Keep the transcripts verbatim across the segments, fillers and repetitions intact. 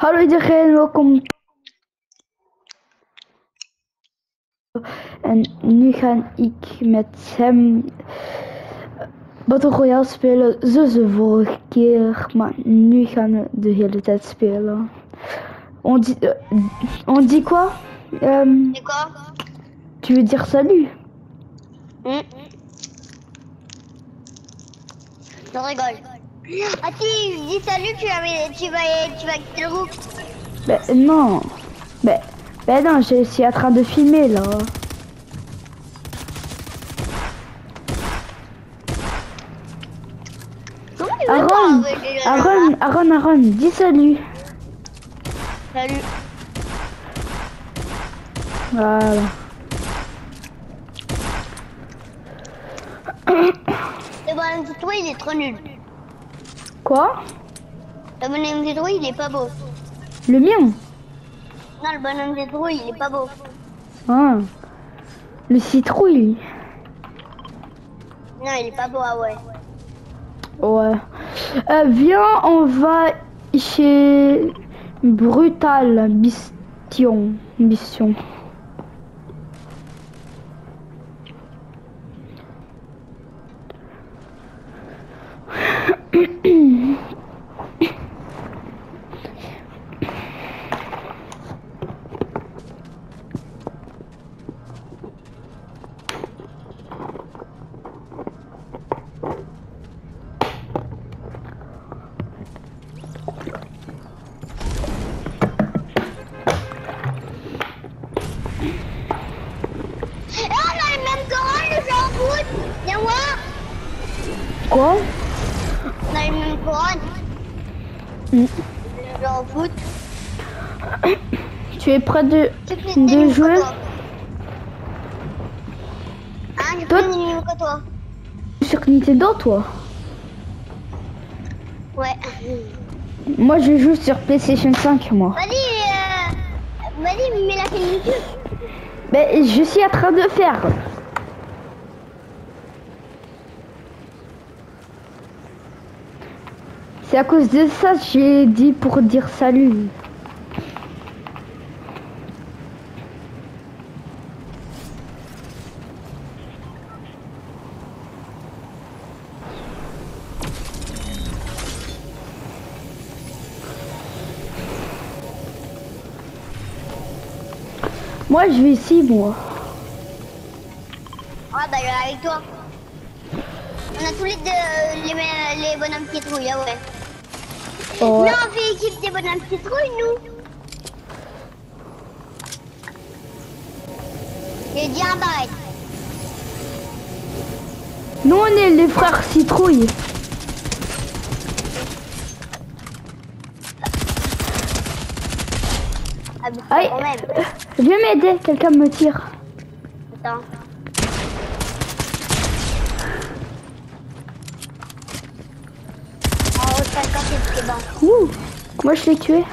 Hallo iedereen, welkom. En nu ga ik met hem Battle Royale spelen, zoals de vorige keer. Maar nu gaan we de hele tijd spelen. On dit, euh, on dit quoi? Euh, C'est quoi? Tu veux dire salut? Mmh. Je rigole. Ah si, je dis salut, tu vas, tu vas, tu vas quitter le groupe. Ben non. Ben, ben non, je suis en train de filmer là. Comment tu veux Aaron, pas avec les gens Aaron, là? Aaron, Aaron, dis salut. Salut. Voilà. Le bonhomme de toi, il est trop nul. Quoi? Le bonhomme de toi, il est pas beau. Le mien? Non, le bonhomme de toi, il est pas beau. Ah. Le citrouille. Non, il est pas beau, ah ouais. Ouais. Euh, viens, on va chez Brutal Bistion. Bistion. Et on a les mêmes couronnes, le jeu en foot. Viens voir. Quoi? On a les mêmes couronnes. Mm. Le jeu en foot. Tu es prêt de, J'ai plus de d'ennemis jouer? que toi. Hein, j'ai Toi- plus d'ennemis que toi. Sur Nintendo, toi? Ouais. Moi, je joue sur PlayStation cinq, moi. Vas-y, euh... vas-y, mets la chaîne YouTube. Ben, je suis en train de faire. C'est à cause de ça que j'ai dit pour dire salut. Moi, je vais ici, moi. Ah bah je vais avec toi. On a tous les deux les, les bonhommes citrouilles, ah ouais. Oh, ouais. Non, on fait équipe des bonhommes citrouilles, nous. J'ai dit un barrette. Nous, on est les frères citrouilles. Ah bah Aïe, quand même. viens m'aider, quelqu'un me tire. Attends. En haut de cinquante, c'est bon. Ouh, moi je l'ai tué.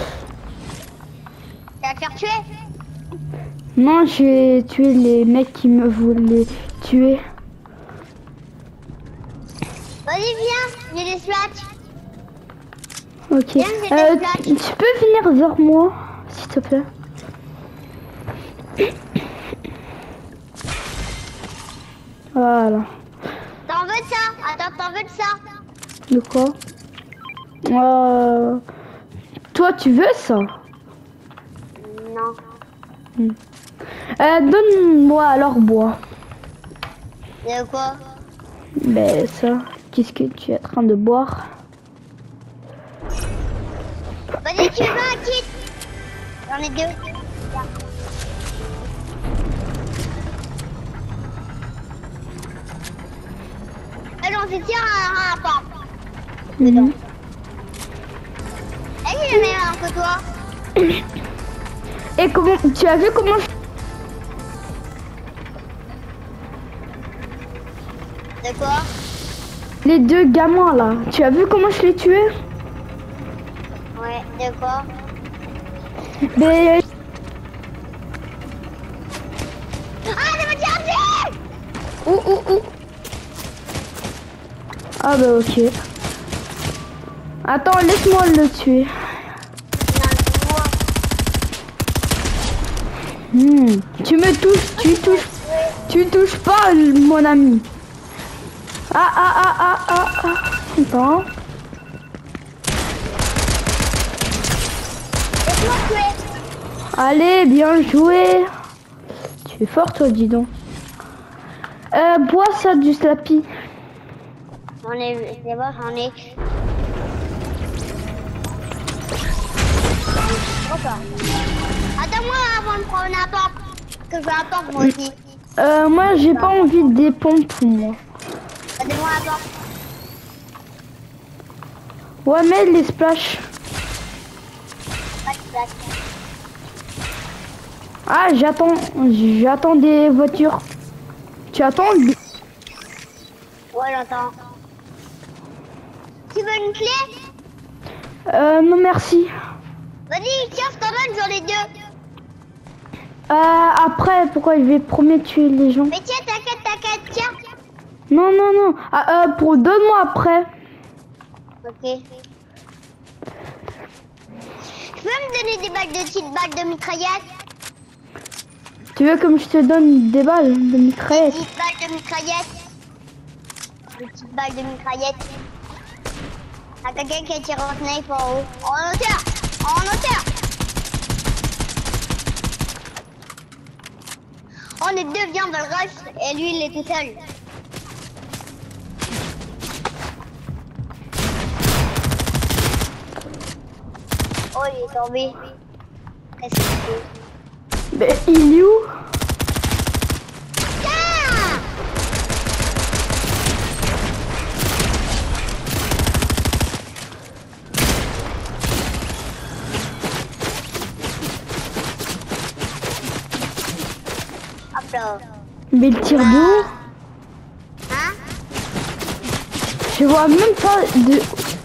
Tu vas te faire tuer? Non, j'ai tué les mecs qui me voulaient tuer. Vas-y, viens, j'ai des slots. Ok. Viens, j'ai Euh, des flashs. tu tu peux venir vers moi, s'il te plaît. Voilà. T'en veux de ça? Attends, t'en veux de ça? De quoi? Euh... Toi, tu veux ça? Non. Euh, donne-moi alors bois. De quoi? Ben ça, qu'est-ce que tu es en train de boire? Vas-y, tu veux un kit? J'en ai deux. Tiens. Allez, on se tire un rapport. Dedans. Mhm. Est-ce qu'il y en a un que toi? Et comment, tu as vu comment je... De quoi? les deux gamins là, tu as vu comment je les tué? Ouais, de quoi? Ben... Ah, ça m'a tiré! Ouh, ouh, ouh. Ah bah ok. Attends, laisse-moi le tuer. Non, tu me touches, tu touches, tu touches pas mon ami. Ah ah ah ah ah ah. Attends. Laisse-moi tuer. Allez, bien joué. Tu es fort toi, dis donc. Euh, bois ça du slappy. J'en ai, c'est bon, j'en ai. Attends-moi avant de prendre la porte. Que je veux la porte moi aussi. Euh, moi j'ai pas envie des pompes moi. Attends-moi la porte. Ouais, mais les splash. Pas de place. Ah, j'attends, j'attends des voitures. Tu attends? Ouais, j'entends. Tu veux une clé? Euh, non merci. Vas-y, tiens, je t'en donne, j'en ai deux. Euh, après, pourquoi il va premier tuer les gens? Mais tiens, t'inquiète, t'inquiète, tiens. Non, non, non. Ah, euh, pour donne-moi après. Ok. Tu peux me donner des balles de petites balles de mitraillette? Tu veux comme je te donne des balles de Des mitraillette? petites balles de mitraillette. Des petites balles de mitraillette. T'as quelqu'un qui tire en snipe en haut. En hauteur! En hauteur! On est deux, viens, on va le rush. Et lui, il est tout seul. Oh, il est tombé. Qu'est-ce qu'il fait? Mais il est où? Ah! Hop là. Mais il tire d'où? Hein? Je vois même pas de...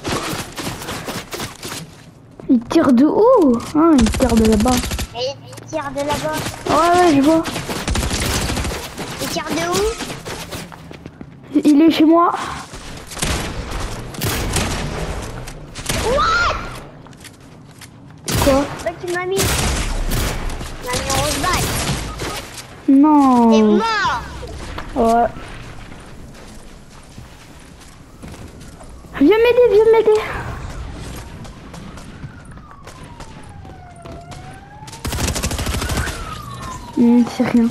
Il tire de où? Ah, il tire de là-bas. Et il tire de là-bas. Ouais, ouais, je vois. Il tire de où? Il est chez moi. What? Quoi? Bah, tu m'as mis. Tu m'as mis en rose balle. T'es Non. mort. Ouais. Viens m'aider, viens m'aider. Hmm, c'est rien.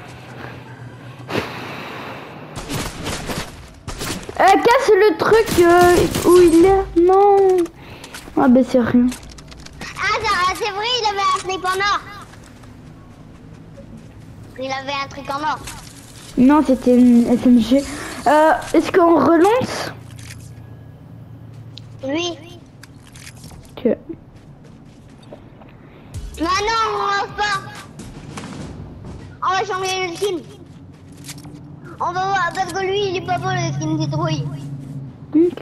Euh, casse le truc euh, où il est. Non. Ah ben c'est rien. Ah, ça- c'est vrai, il avait un slip en or. Il avait un truc en or. Non, c'était une S M G. Euh, est-ce qu'on relance? Oui. Ok. Non, non, on lance pas. On va changer le skin. On va voir, parce que lui, il est pas bon le skin citrouille. Ok.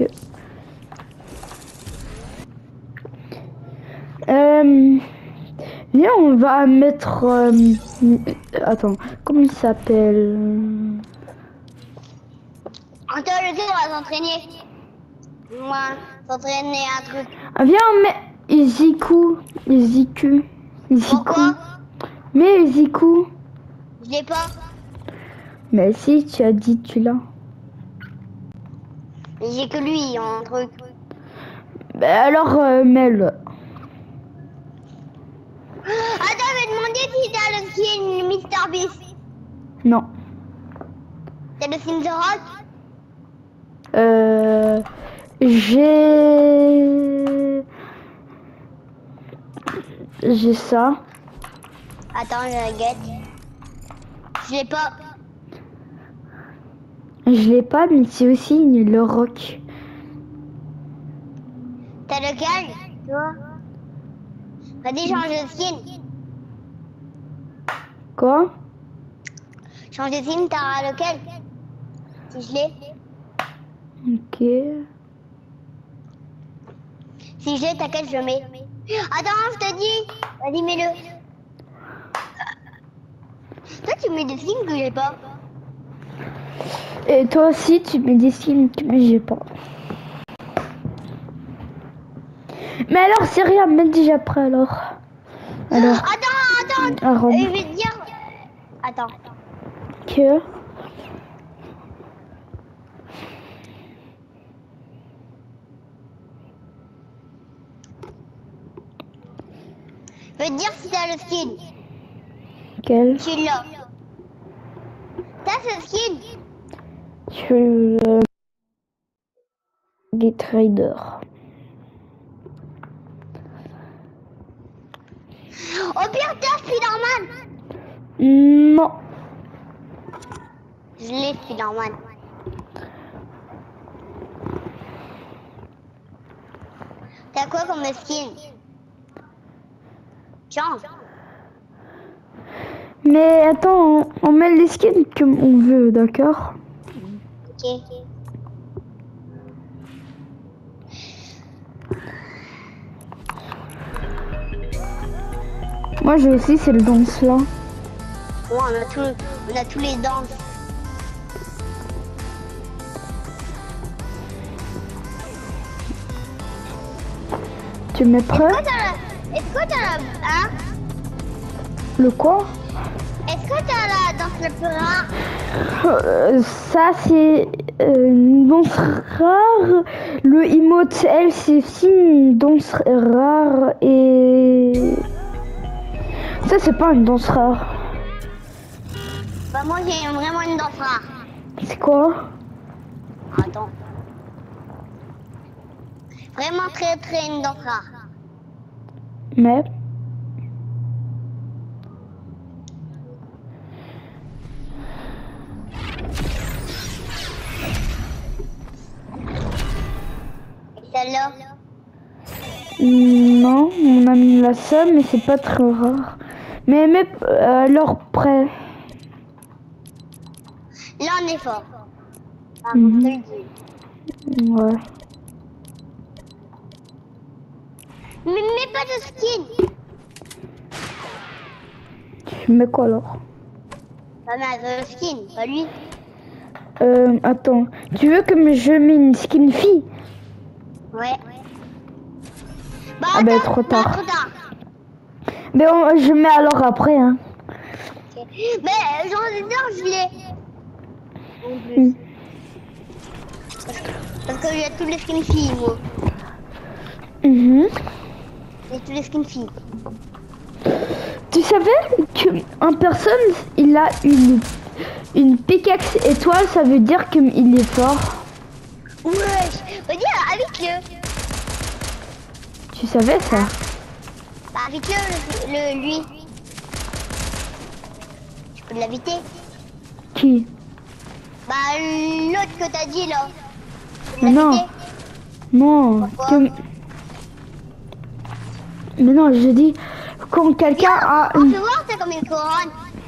Euh, viens, on va mettre... euh, attends, comment il s'appelle? Attends, le skin, on va s'entraîner. Moi, s'entraîner un truc. Ah, viens, on met Iziku. Iziku. Iziku. Pourquoi? Mais Iziku. Je l'ai pas. Mais si, tu as dit tu l'as. J'ai que lui en truc. Bah alors, euh, mets-le. Attends, je vais demander si t'as le skin Mister Beast. Non. T'as le skin The Rock? Euh... J'ai... J'ai ça. Attends, je la guette. Je l'ai pas. Je l'ai pas, mais c'est aussi une, le rock. T'as lequel, toi? Vas-y, change de skin. Quoi? Change de skin, t'as lequel? Si je l'ai. Ok. Si je l'ai, t'inquiète, je le mets. Attends, je te dis. Vas-y, mets-le. Toi, tu mets des skins que j'ai pas. Et toi aussi, tu mets des skins, mais j'ai pas. Mais alors, c'est rien, mets déjà après alors. Alors. Attends, attends. Ah, Rome. Je vais te dire. Attends. Que Je veux te dire si t'as le skin. Quel? Tu l'as. T'as ce skin? Sur le Get Trader. Au pire, t'as Spider-Man. Non. Je l'ai, Spider-Man. T'as quoi comme skin? Change. Mais attends, on, on met les skins comme on veut, d'accord? Ok. Moi j'ai aussi cette danse là. Ouais, on a, tout, on a tous les danses. Tu mets prêt? Est-ce que t'as la... Hein? Le quoi? Est-ce que t'as la danse la plus rare? Euh, ça c'est euh, une danse rare. Le emote elle c'est aussi une danse rare et ça c'est pas une danse rare. Bah moi j'ai vraiment une danse rare. C'est quoi? Attends. Vraiment très très une danse rare. Mais Et celle-là? non, on a mis la seule mais c'est pas très rare. Mais mais euh, alors prêt. Là on est fort. Ah, Mhm. on te le dit. Ouais. Mais, mais pas de skin. Tu mets quoi alors? Pas ma de skin, pas lui. Euh, attends, tu veux que je mette une skin fille? Ouais. Bah, Ah ben, attends, trop tard. bah, trop tard. Mais on- je mets alors après, hein. Ok. Mais j'en ai deux, je l'ai. En plus. Mm. Parce que, parce que j'ai tous les skins filles, moi. Mhm. J'ai tous les skins filles. Tu savais qu'un personne, il a une, une pickaxe étoile, ça veut dire qu'il est fort. Wesh, on dire avec le. Tu savais ça? Bah avec le, le, le lui. Tu peux l'inviter. Qui? Bah l'autre que t'as dit là. Tu peux Mais non. l'inviter. Non. Pourquoi? que- Mais non, je dis quand quelqu'un a On une... peut voir t'as combien de couronnes.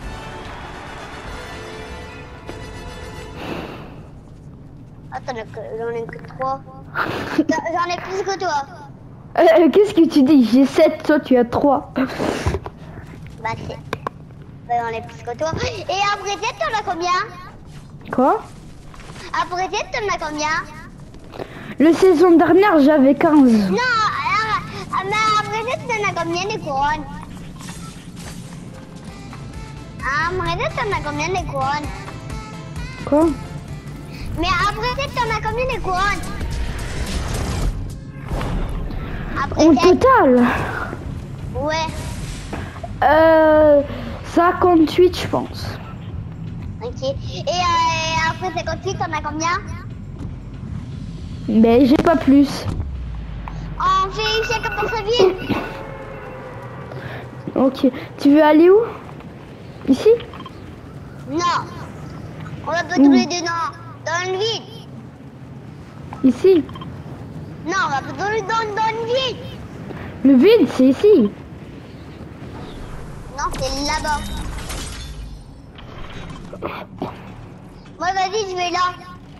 Ah t'en as que, j'en ai que trois. J'en ai plus que toi. Euh, Qu'est-ce que tu dis? J'ai sept, toi tu as trois. Bah c'est. Bah j'en ai plus que toi. Et après tête t'en as combien? Quoi? Après tête t'en as combien? Le saison dernière, j'avais quinze. Non, alors, ah, mais après tête t'en as combien des couronnes? Ah, après tête t'en as combien des couronnes? Quoi? Mais après tête t'en as combien des couronnes? Après En tête. total? Ouais. Euh... cinquante-huit, je pense. Ok. Et euh, après cinquante-huit, t'en as combien? Mais j'ai pas plus. On fait chacun pour sa ville. Ok. Tu veux aller où? Ici? Non. On va pas Où? tous les deux dans, dans une ville. Ici? Non, on va pas tous les deux dans, dans une ville. Le vide, c'est ici. Non, c'est là-bas. Moi, vas-y, je vais là.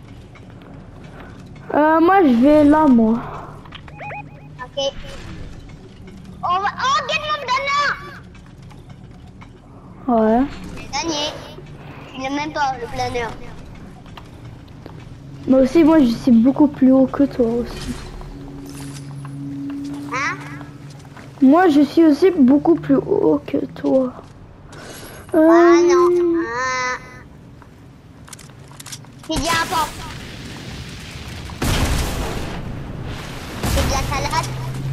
Euh, moi, je vais là, moi. Ok. On va... Oh, gagne mon planeur. Ouais. J'ai gagné. Je n'ai même pas le planeur. Moi aussi, moi, je suis beaucoup plus haut que toi aussi. Hein? Moi, je suis aussi beaucoup plus haut que toi. Euh... Ah non. Ah. J'ai dit un pan. C'est de la salade.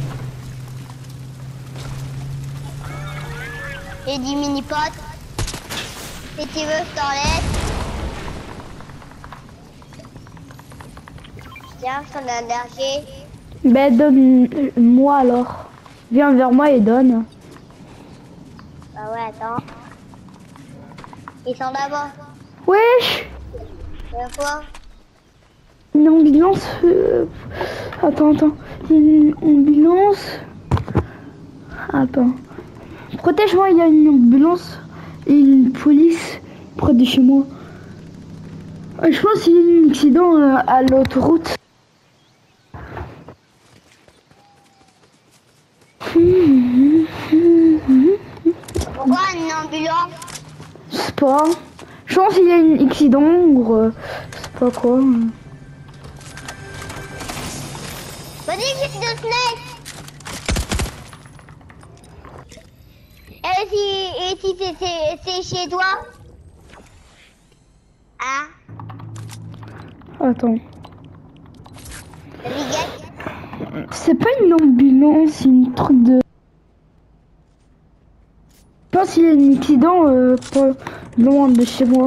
J'ai dit mini-pot. Si tu veux, je t'en laisse. Tiens, je t'en ai un dernier. Ben donne-moi alors. Viens vers moi et donne. Bah ouais, attends. Ils sont là-bas. Wesh! C'est quoi? Une ambulance. Euh... Attends, attends. Une ambulance. Attends. Protège-moi, il y a une ambulance et une police près de chez moi. Euh, Je pense qu'il y a eu un accident euh, à l'autoroute. Pourquoi une ambulance? Je sais pas. Je pense qu'il y a eu un accident ou euh, je sais pas quoi. Vas-y, j'ai deux snipes. Et si, et si c'est- c'est c'est chez toi? Hein? Attends. Miguel? C'est pas une ambulance, c'est une truc de... Je pense qu'il y a un accident euh, pas loin de chez moi.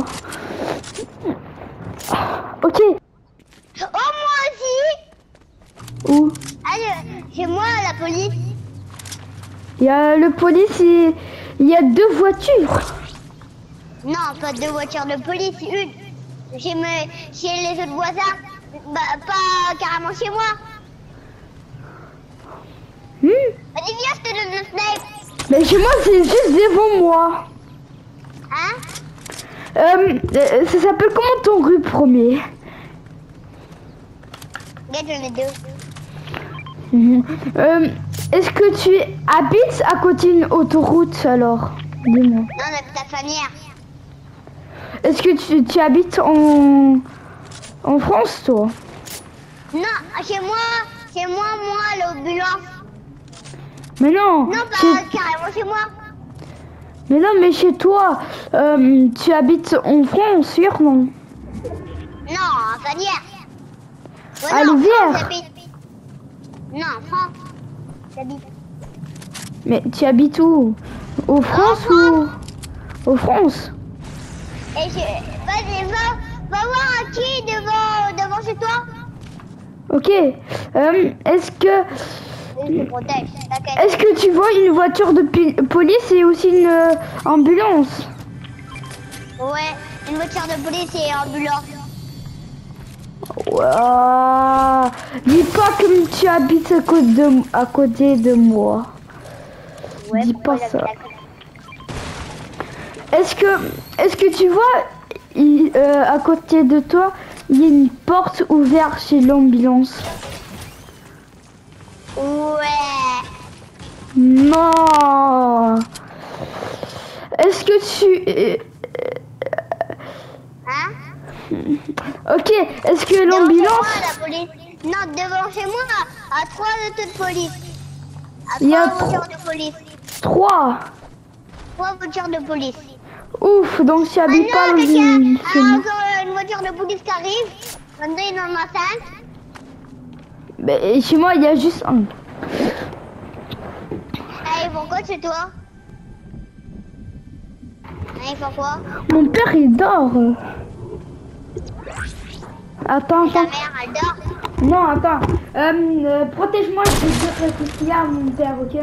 Ok. Oh, moi aussi! Où? Allez, chez moi, la police. Il y a le police et il y a deux voitures. Non, pas deux voitures de police, une. Chez, me, chez les autres voisins. Bah, pas carrément chez moi. Hmm. Vas-y, viens, je te donne le snipe. Mais chez moi, c'est juste devant moi. Hein? Euh, euh, ça s'appelle comment ton rue premier? Regarde, j'en ai deux. Mhm. Euh, Est-ce que tu habites à côté d'une autoroute alors? Dis-moi. Non, on habite à Fanière. Est-ce que tu, tu habites en, en France, toi? Non, chez moi, chez moi, moi, l'ambulance. Mais non. Non, pas chez- carrément chez moi. Mais non, mais chez toi, euh, tu habites en France, sûrement. Non, à Fanière. Ouais, À non, en Louvière. France, j'habite. Non, en France. J'habite. Mais tu habites où? Au France ou au France? Et je... Vas-y, va, va voir à qui devant, devant chez toi. Ok. Euh, Est-ce que Je te protège, t'inquiète. est-ce que tu vois une voiture de pi- police et aussi une euh, ambulance? Ouais, une voiture de police et ambulance. Ouah. Dis pas que tu habites à côté de, à côté de moi. Ouais, Dis pourquoi pas il ça. habite Est-ce que est-ce que tu vois il- euh, à côté de toi il y a une porte ouverte chez l'ambulance? à- Ouais. Non. Est-ce que tu euh, Hein? ok, est-ce que Devant chez moi, l'ambulance la police. Non, devant chez moi, à trois autos de police. À Il y a trois voitures de police. trois? Trois voitures de police. Ouf, donc tu Ah habites pas non, dans une quelqu'un chez a moi. encore une voiture de police qui arrive. Maintenant, il est dans ma salle. Mais chez moi il y a juste un. Ah, ils font quoi chez toi? Ah, ils font quoi? Mon père il dort. Attends, Ta attends. mère, elle dort. Non, attends. Euh, euh, protège-moi, je vais dire ce qu'il y a à mon père, ok?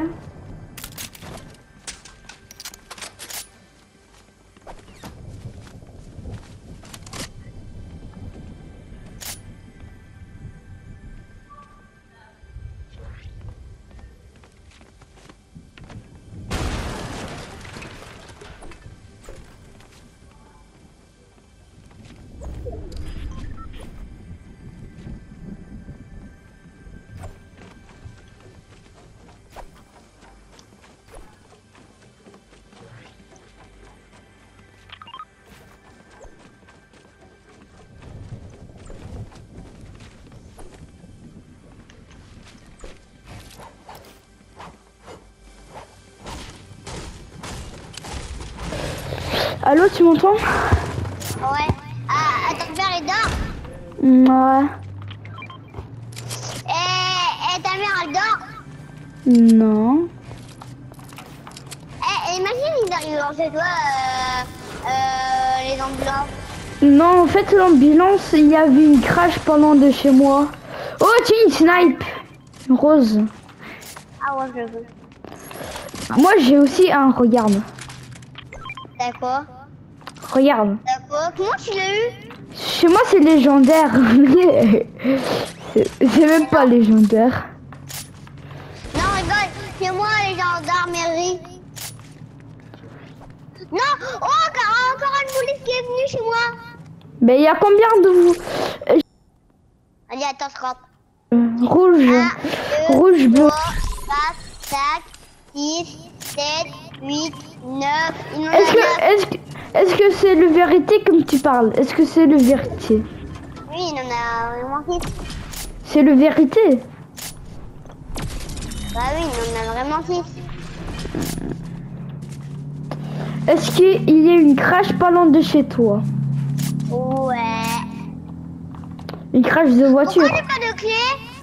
Allô, tu m'entends? Ouais. Ah, ah, ton père il dort? Ouais. Et, et ta mère elle dort? Non. Eh, imagine ils arrivent chez toi, euh, euh, les ambulances. Non, en fait, l'ambulance, il y avait une crash pendant de chez moi. Oh, tiens, une snipe rose. Ah ouais, je veux. Moi, j'ai aussi un, regarde. D'accord. Regarde. D'accord. Comment tu l'as eu? Chez moi, c'est légendaire. C'est même pas légendaire. Non, rigole, c'est moi les gendarmeries. Non, oh, encore, encore une police qui est venue chez moi. Mais il y a combien de vous? Allez, attends, je rentre. Euh, Rouge. un, deux, Rouge, bleu. trois, quatre, cinq, six, sept, huit, neuf. Est-ce que, est-ce que, est-ce que c'est le vérité comme tu parles? Est-ce que c'est le vérité? Oui, il en a vraiment six. C'est le vérité? Bah oui, il en a vraiment six. Est-ce qu'il y a une crash pas loin de chez toi? Ouais. Une crash de voiture? Pourquoi j'ai pas de clé?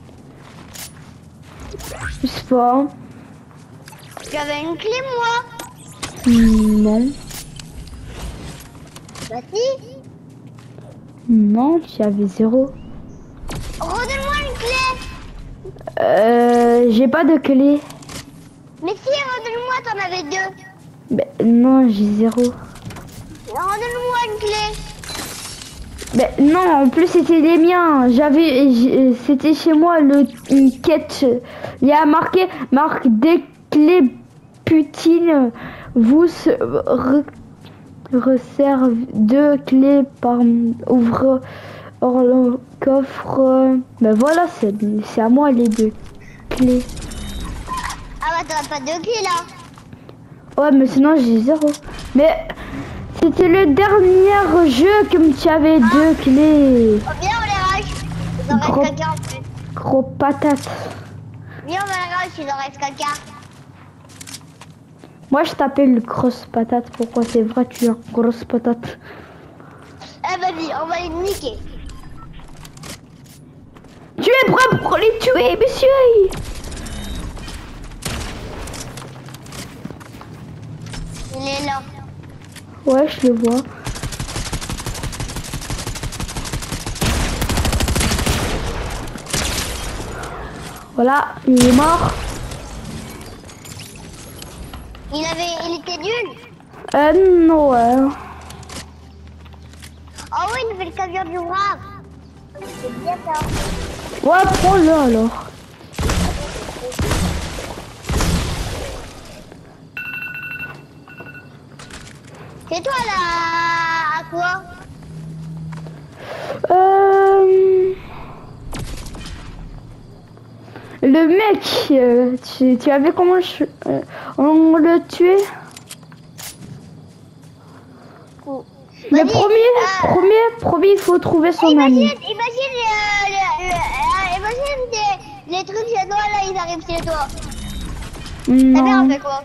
Je sais pas. J'avais une clé, moi. Hmm, non. Bah si. Non, tu avais zéro. Redonne-moi une clé. Euh, j'ai pas de clé. Mais si, redonne-moi, t'en avais deux. Ben, non, j'ai zéro. Redonne-moi une clé. Ben, non, en plus c'était les miens. J'avais, j'ai- c'était chez moi le une quête. Il y a marqué marque des clés Poutine vous se re- resserve deux clés par ouvre hors le coffre. Ben voilà, c'est c'est à moi les deux clés. Ah bah t'as pas de clé là. Ouais, mais sinon j'ai zéro. Mais c'était le dernier jeu comme tu avais deux clés. Oh, viens, on les rush. Il en Gros. reste quelqu'un en plus. Gros patate. Viens, on va les rush, il en reste quelqu'un. Moi je t'appelle grosse patate. Pourquoi c'est vrai tu es grosse patate? Eh vas-y, on va les niquer. Tu es prêt pour les tuer, monsieur? Il est là. Ouais, je le vois. Voilà, il est mort. Il avait, il était nul. Euh, non, ouais. Oh oui, il fait le camion du brave. C'est bien ça. Ouais, prends-le alors. C'est toi là, à quoi? Euh... Le mec, euh, tu, tu avais comment je... euh, on le tuait? Le Vas-y, premier, euh, premier, premier, il faut trouver son Imagine, ami. imagine, euh, le, le, euh, imagine les, les trucs chez toi là, ils arrivent chez toi. Ta mère Non. fait quoi?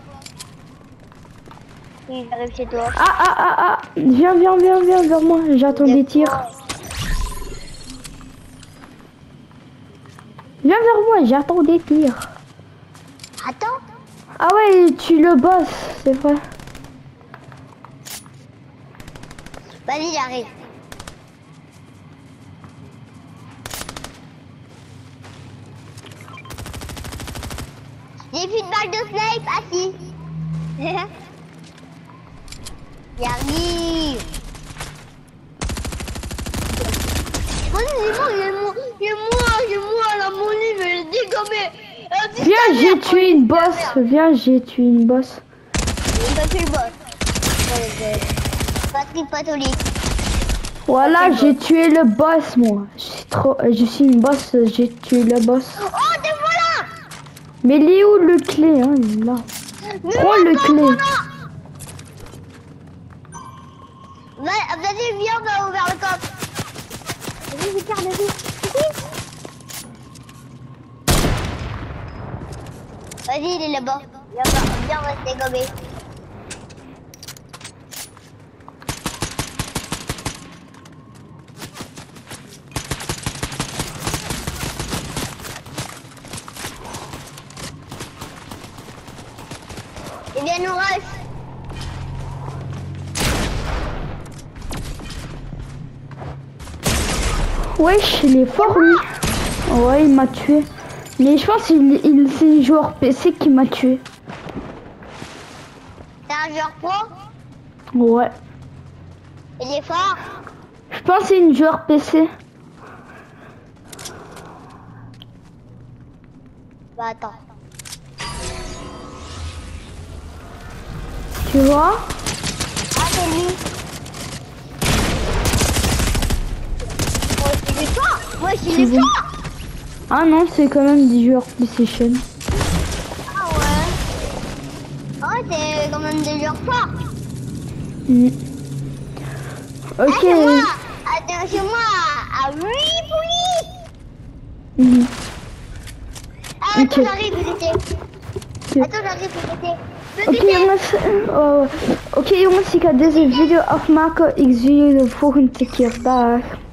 Ils arrivent chez toi. Ah, ah, ah, ah. Viens, viens, viens, viens vers moi. J'attends des tirs. Viens vers moi, j'attends des tirs. Attends. Ah ouais, tu le bosses, c'est vrai. Vas-y, j'arrive. J'ai plus de balle de snipe, assis. J'arrive. Oh, c'est bon, j'ai moi, j'ai moi, j'ai moi, là, mon livre, je l'ai dégommé. Euh, dis Viens, ta j'ai mère, tué oh, une ta boss. mère. Viens, j'ai tué une boss. J'ai pas tué le boss. Patrick Patholique. Voilà, j'ai tué le boss, moi. Je suis trop, je suis une boss, j'ai tué le boss. Oh, te voilà. Mais il est où le clé, hein, il est là. Mais Prends moi, le pas clé. mon nom. Va- Vas-y, viens, on va ouvrir le coffre. Vas-y, Ricard, vas-y. Vas-y, il est là-bas. Viens, viens, viens, on va se dégommer. Il vient nous rush. Wesh, il est fort lui. Ouais, il m'a tué. Mais je pense qu'il il, c'est le joueur P C qui m'a tué. C'est un joueur pro? Ouais. Il est fort? Je pense que c'est une joueur P C. Bah attends. Tu vois? Ah c'est lui. Moi je suis fort. Moi je suis C'est fort. Ah non, c'est quand même des joueurs PlayStation. Ah ouais. Ah c'est quand même des joueurs forts. Mm. Ah, Ok. c'est moi. Attends, c'est moi. Ah oui, oui. Mm. Ah, attends, Ok. j'arrive, vous étiez. Ok. Attends, j'arrive, vous étiez. Okay jongens, oh, okay jongens, ik ga deze video afmaken. Ik zie jullie de volgende keer. Dag.